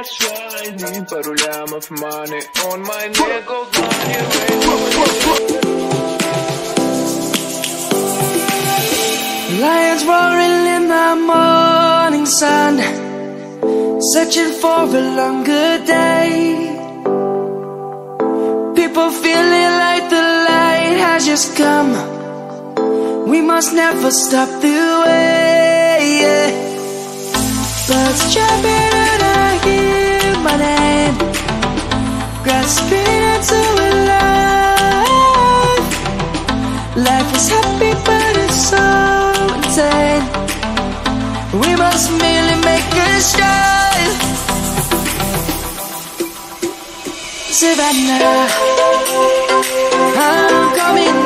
свадьбе, по рулям of money on my neck, oh God, you Lions roaring in the morning sun, searching for a longer day. People feeling like the light has just come. We must never stop the way, yeah. Birds jumping and I hear my name, grasping into a life. Life is happy but it's so insane. We must merely make a start. Savannah, I'm coming